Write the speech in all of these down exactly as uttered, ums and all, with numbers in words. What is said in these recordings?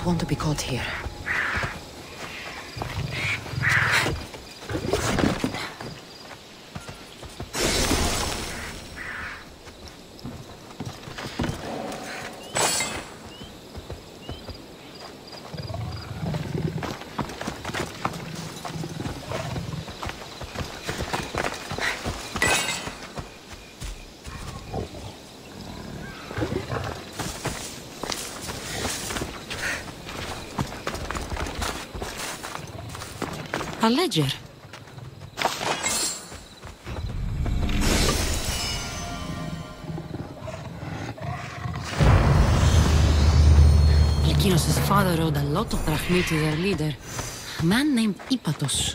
want to be caught here. A ledger. Lykinos' father owed a lot of drachmi to their leader, a man named Ipatos.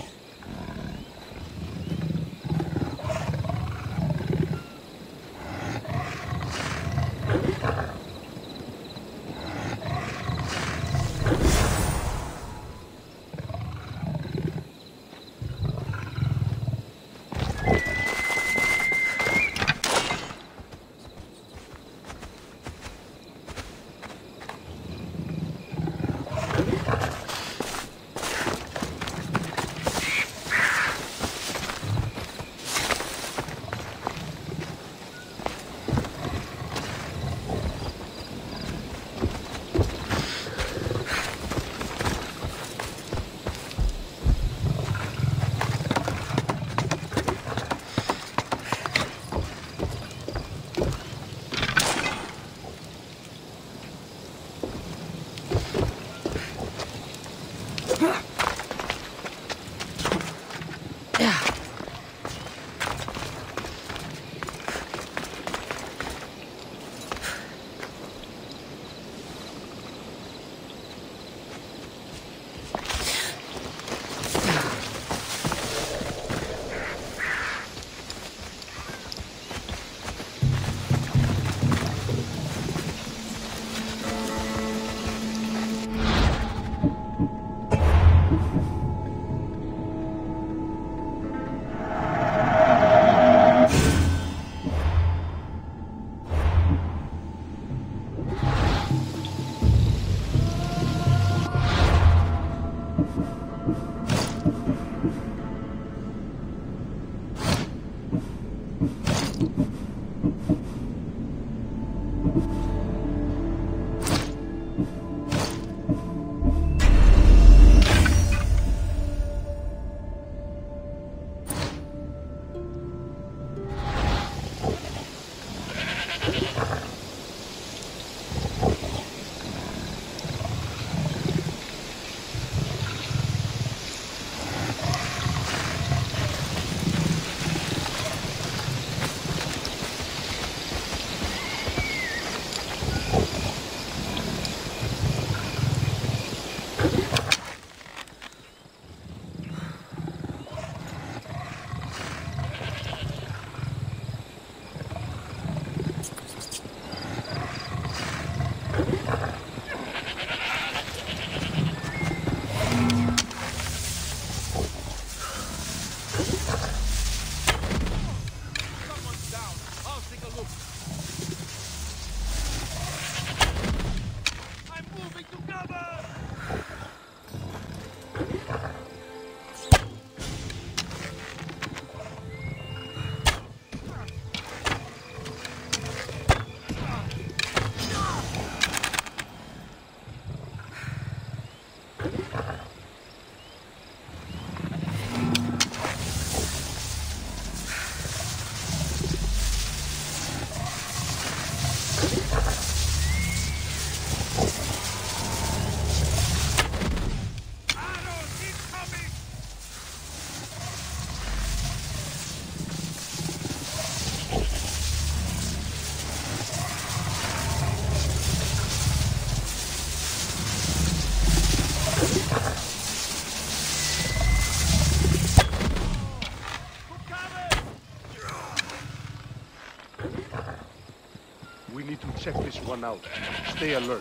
Check this one out. Stay alert.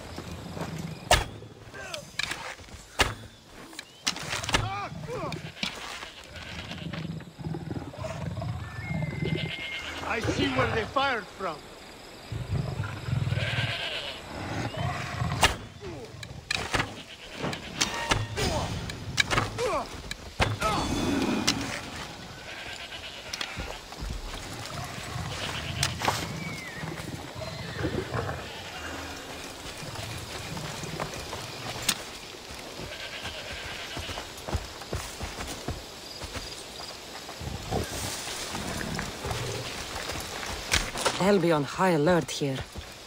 I see where they fired from. They'll be on high alert here.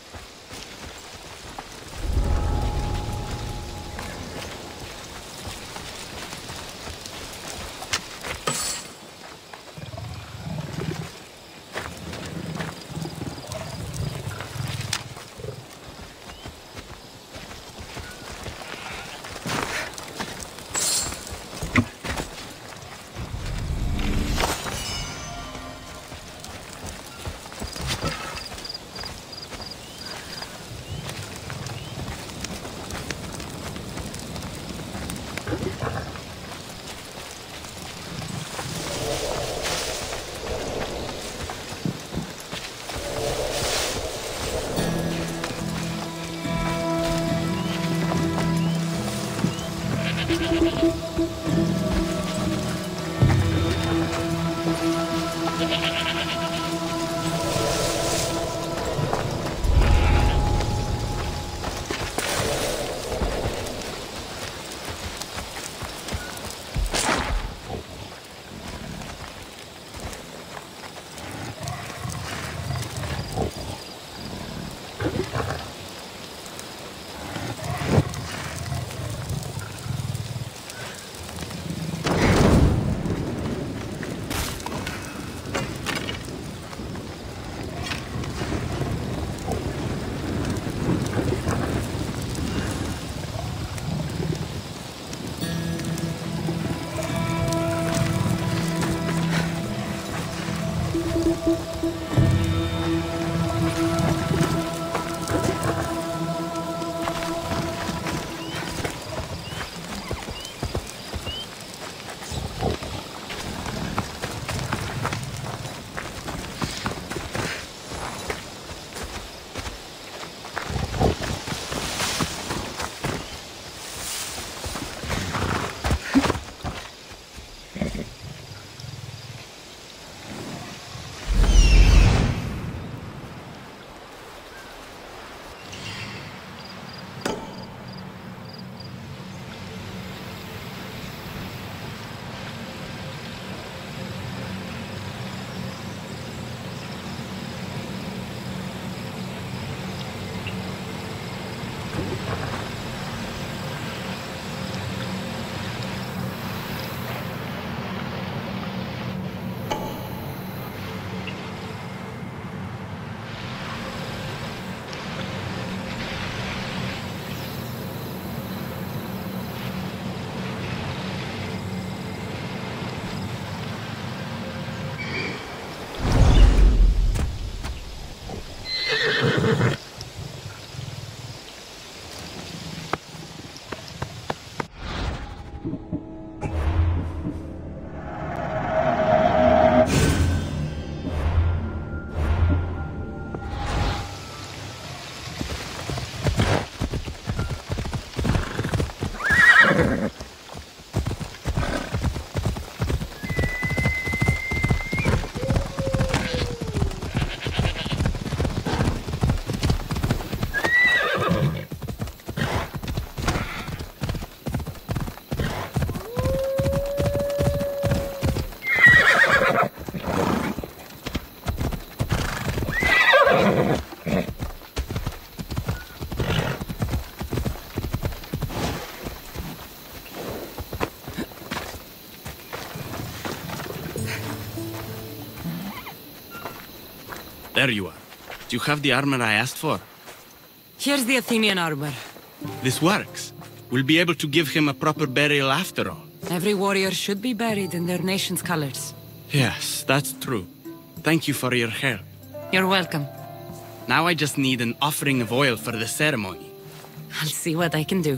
There you are. Do you have the armor I asked for? Here's the Athenian armor. This works. We'll be able to give him a proper burial after all. Every warrior should be buried in their nation's colors. Yes, that's true. Thank you for your help. You're welcome. Now I just need an offering of oil for the ceremony. I'll see what I can do.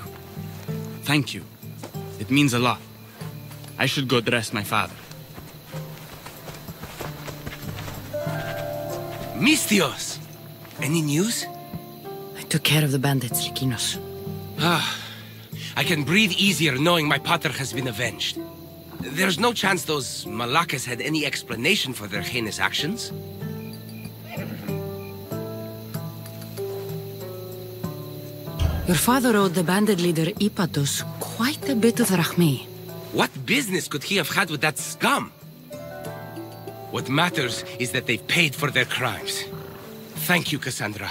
Thank you. It means a lot. I should go dress my father. Mistios! Any news? I took care of the bandits, Likinos. Ah, I can breathe easier knowing my pater has been avenged. There's no chance those Malakas had any explanation for their heinous actions? Your father owed the bandit leader Ipatos quite a bit of drachmae. What business could he have had with that scum? What matters is that they've paid for their crimes. Thank you, Cassandra.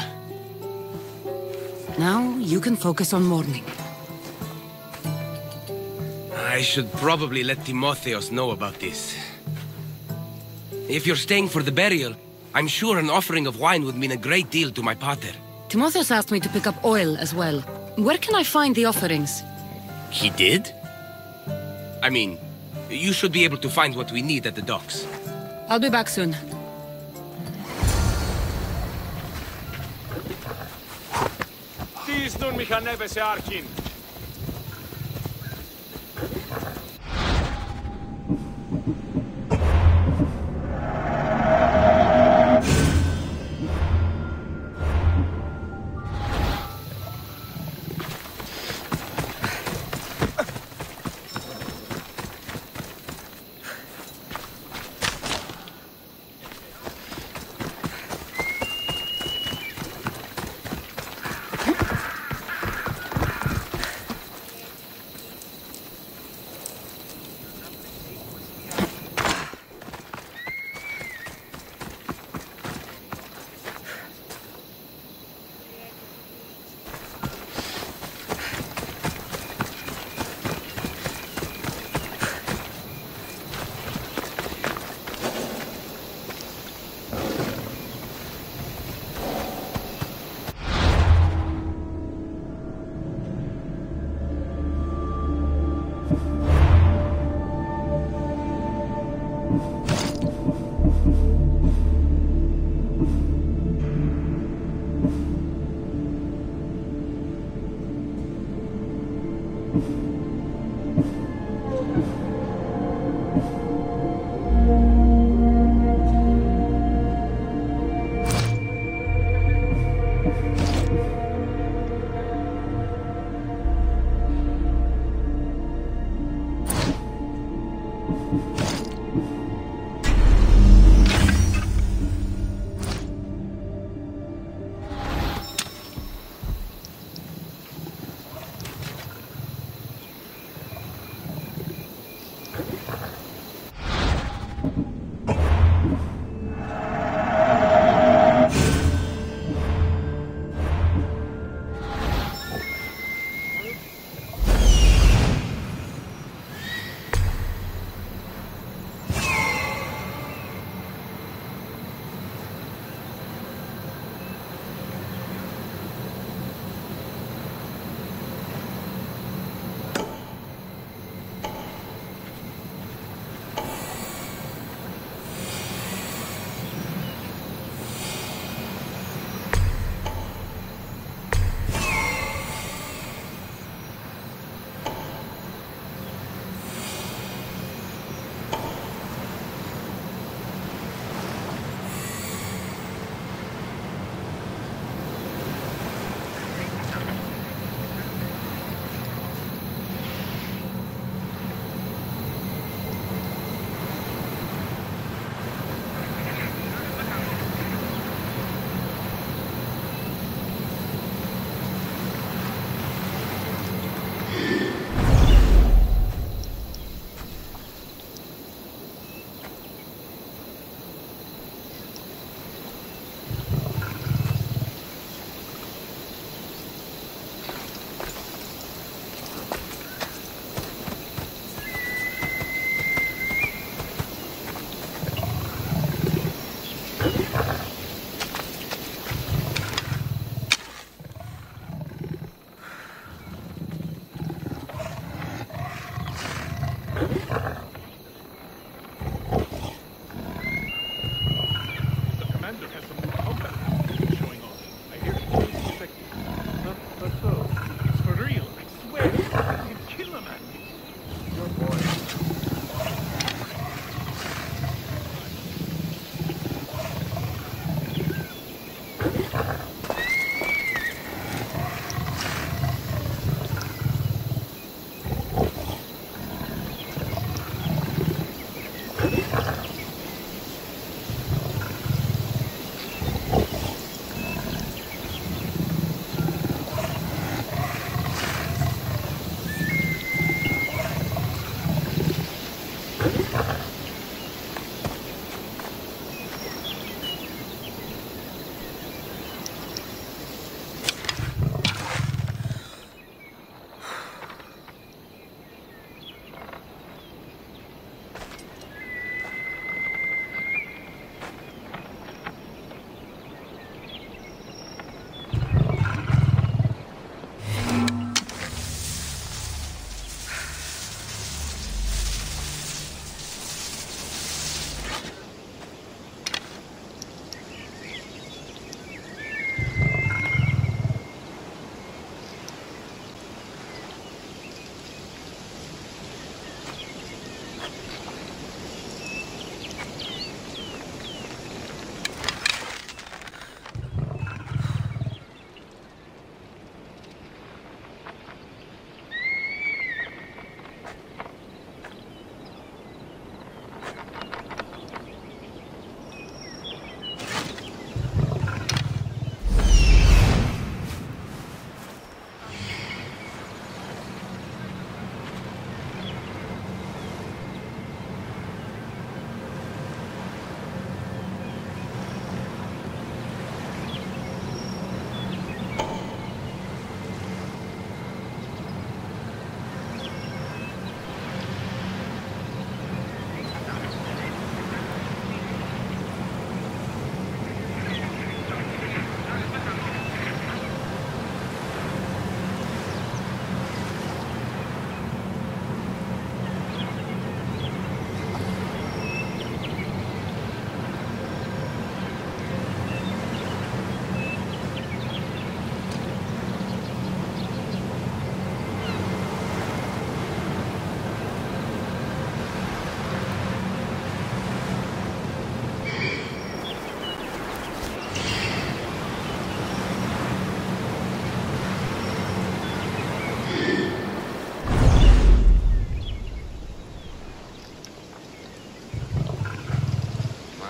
Now you can focus on mourning. I should probably let Timotheos know about this. If you're staying for the burial, I'm sure an offering of wine would mean a great deal to my pater. Timotheus asked me to pick up oil as well. Where can I find the offerings? He did? I mean, you should be able to find what we need at the docks. I'll be back soon. Στήσνουν μηχανεύες σε Άρχιν.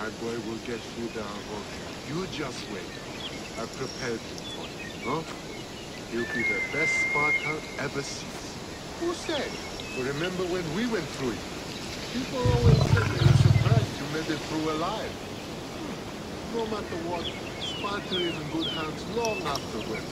My boy will get through the Armour. You just wait. I've prepared him for you, no? He'll be the best Spartan ever sees. Who said? But remember when we went through it? People always said they were surprised you made it through alive. Hmm. No matter what, Sparta is in good hands long afterward.